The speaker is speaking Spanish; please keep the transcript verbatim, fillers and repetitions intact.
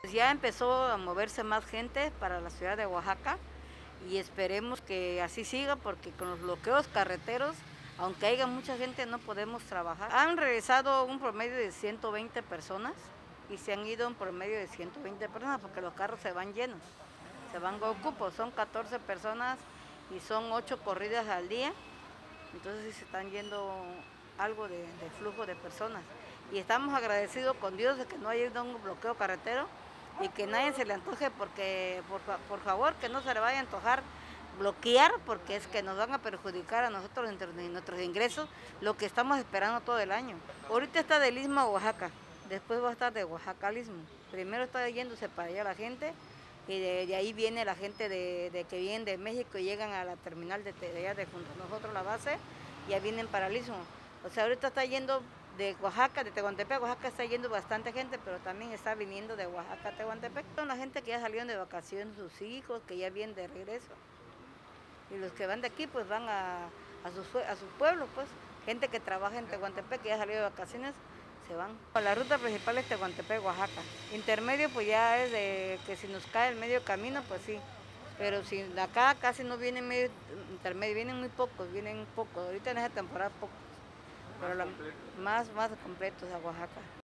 Pues ya empezó a moverse más gente para la ciudad de Oaxaca y esperemos que así siga porque con los bloqueos carreteros, aunque haya mucha gente, no podemos trabajar. Han regresado un promedio de ciento veinte personas y se han ido un promedio de ciento veinte personas porque los carros se van llenos, se van a ocupo, son catorce personas y son ocho corridas al día, entonces sí se están yendo algo de, de flujo de personas. Y estamos agradecidos con Dios de que no haya un bloqueo carretero y que nadie se le antoje, porque por, por favor que no se le vaya a antojar bloquear, porque es que nos van a perjudicar a nosotros en nuestros ingresos, lo que estamos esperando todo el año. Ahorita está del Istmo a Oaxaca, después va a estar de Oaxaca al Istmo. Primero está yéndose para allá la gente y de, de ahí viene la gente de, de que vienen de México y llegan a la terminal de, de allá de junto a nosotros la base, y ya vienen para el Istmo. O sea, ahorita está yendo de Oaxaca, de Tehuantepec a Oaxaca está yendo bastante gente, pero también está viniendo de Oaxaca a Tehuantepec. Son la gente que ya salieron de vacaciones, sus hijos, que ya vienen de regreso. Y los que van de aquí, pues van a, a sus a su pueblos, pues. Gente que trabaja en Tehuantepec, que ya salió de vacaciones, se van. La ruta principal es Tehuantepec, Oaxaca. Intermedio, pues ya es de que si nos cae el medio camino, pues sí. Pero si de acá casi no vienen medio intermedio, vienen muy pocos, vienen pocos. Ahorita en esa temporada pocos. Pero la, más, más completos a Oaxaca.